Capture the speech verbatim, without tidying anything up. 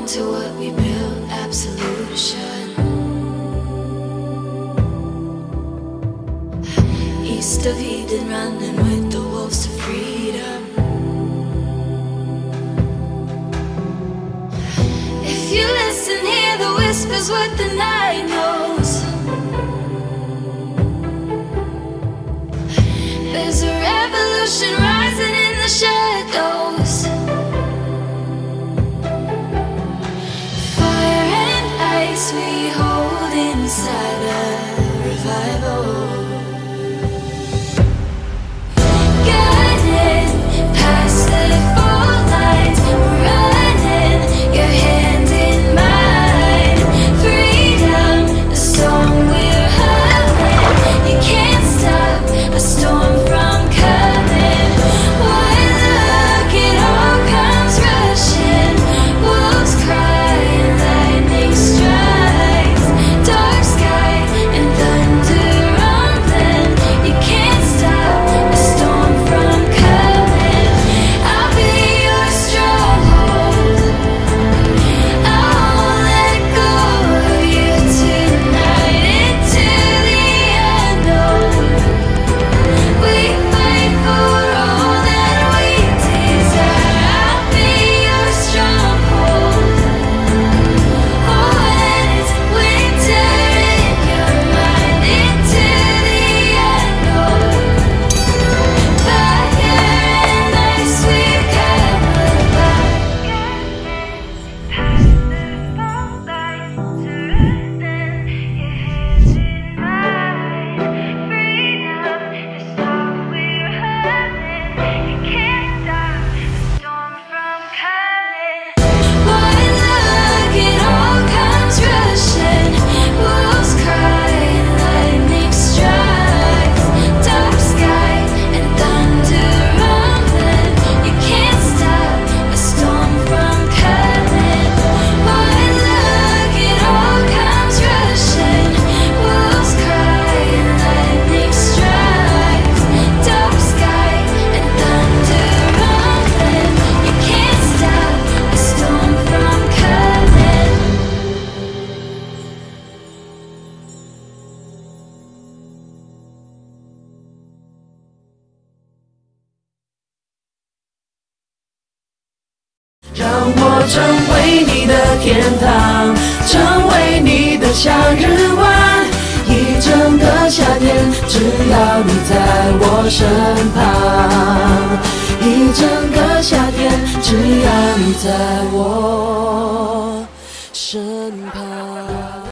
on to what we built, absolution. East of Eden, running with the wolves to freedom. If you listen, hear the whispers, what the night knows. There's a revolution rising in the shadows. Fire and ice we hold inside a revival. Guided past the fault lines, running, your hand in mine. Freedom, the song we're humming. You can't stop a storm from coming. Why look, it all comes rushing. Wolves cry and lightning strikes. Dark sky and thunder rumbling. You can't stop a storm from coming. I'll be your stronghold. I won't let go of you tonight. Into the unknown, we fight for all that we desire. I'll be your stronghold. Oh, and it's winter in your mind. Into the unknown, fire and ice we've come alive. Past the fault lines, surrender, your hand in mine. Freedom is all we're humming. You can't stop the storm from coming. Why look, it all comes rushing. Wolves cry and lightning strikes. Dark sky and thunder rumbling. You can't stop a storm from coming. Why look, it all comes rushing. Wolves cry and lightning strikes. Dark sky and thunder rumbling. You can't stop a storm from coming. 让我成为你的天堂，成为你的夏日晚，一整个夏天，只要你在我身旁，一整个夏天，只要你在我身旁。